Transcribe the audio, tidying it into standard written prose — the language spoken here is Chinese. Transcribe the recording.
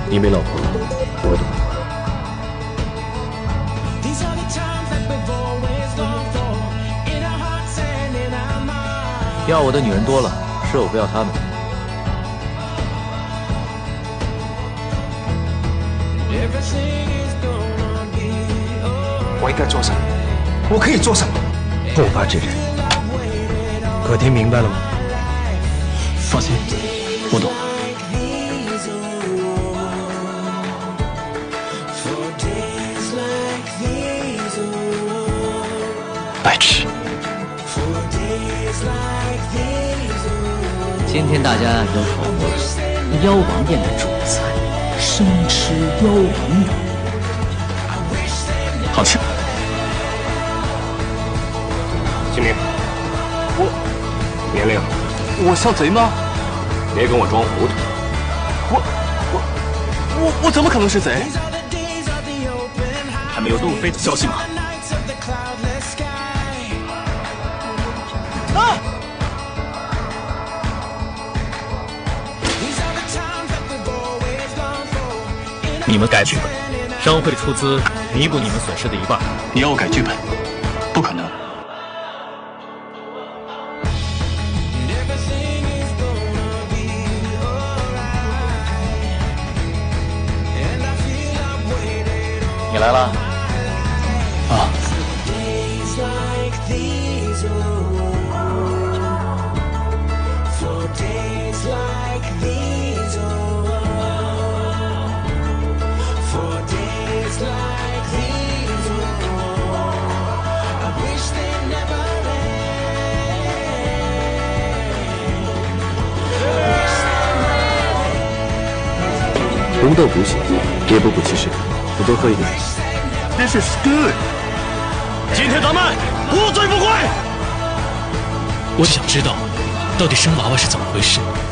你没老婆了，我懂。要我的女人多了，是我不要她们。 我应该做什么？我可以做什么？ 后发制人。可听明白了吗？ 放心，我懂。白痴。 今天大家有口福了，妖王殿的主菜，生吃妖王乳。 好吃。 清明，年龄， 我像贼吗？ 别跟我装糊涂。 我怎么可能是贼？还没有路飞的消息吗？啊！你们改剧本，商会的出资弥补你们损失的一半。你要我改剧本？不可能。 你来了。 啊。 红豆补血，也不补气血，我多喝一点。 This is good。今天咱们无醉不归。我想知道，到底生娃娃是怎么回事。